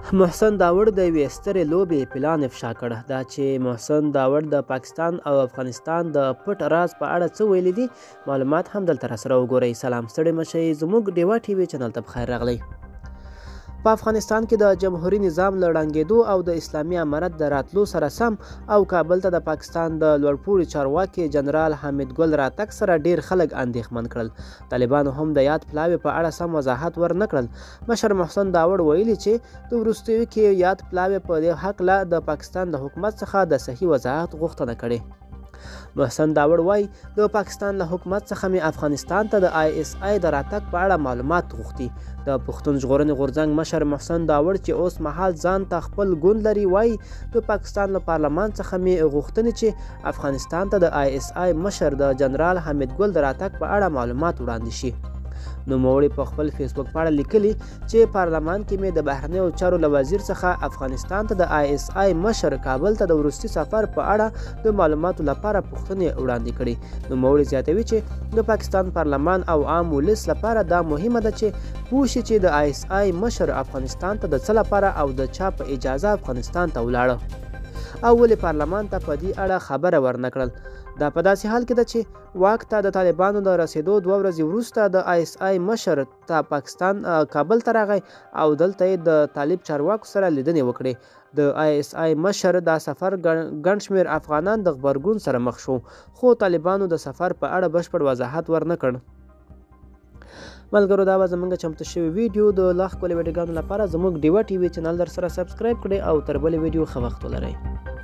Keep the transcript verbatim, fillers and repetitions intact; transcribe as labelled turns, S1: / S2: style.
S1: محسن داوړ د یوې سترې لوبې پلان افشا کړ. دا چې محسن داوړ د پاکستان او افغانستان د پټ راز په اړه څه ویلي دي، معلومات هم دلته راسره وګورئ. سلام، ستړي مه شئ، زموږ ډیوا ټي وي چینل ته بخیر راغلی. په افغانستان کې د جمهوري نظام له ړنګېدو او د اسلامي امارت د راتلو سره سم او کابل ته د پاکستان د لوړپوړي چارواکي جنرال حامد ګل راتګ سره ډیر خلک اندېښمن کړل. طالبانو هم د یاد پلاوي په اړه سم وضاحت ورنه کړل. مشر محسن داوړ ویلي چې د وروستیو کې یاد پلاوي په دې هکله د پاکستان د حکومت څخه د صحیح وضاحت غوښتنه کړې. محسن داوړ وایي د پاکستان له حکومت څخه مې افغانستان ته د آی اس آی د راتګ په اړه معلومات غوښتي. د پښتون ژغورنې غورځنګ مشر محسن داوړ چې اوس مهال ځان ته خپل ګوند لري وایي د پاکستان له پارلمان څخه مې غوښتنې چې افغانستان ته د آی اس آی مشر د جنرال حامد ګل د راتګ په اړه معلومات وړاندې شي. نوموړي په خپل فیسبوک په اړه لیکلي چې پارلمان کې مې د بهرنیو چارو له وزیر څخه افغانستان ته د آی اس آی مشر کابل ته د وروستي سفر په اړه د معلوماتو لپاره پوښتنې وړاندې کړي. نوموړي زیاتوي چې د پاکستان پارلمان او عام ولس لپاره دا مهمه ده چې پوه شي چې د آی اس آی مشر افغانستان ته د څه لپاره او د چا په اجازه افغانستان ته ولاړه او ولې پارلمان ته په دې اړه خبره ورنه کړل. دا په داسې حال کې ده چې واک ته د طالبانو د رسېدو دوه ورځې وروسته د آی اس آی مشر ته پاکستان کابل ته راغی او دلته یې د طالب چارواکو سره لیدنې وکړې. د آی اس آی مشر دا سفر ګڼ شمېر افغانان د غبرګون سره مخ شو، خو طالبانو د سفر په اړه بشپړ وضاحت ورنه کړ. ملګرو، دا به زموږ چمتو شوی ویډیو د لا ښکلې ویډیوګانو لپاره زموږ ډیوا ټي وي چینل در سره سبسکرایب کړئ او تر بلې ویډیو ښه وخت ولرئ.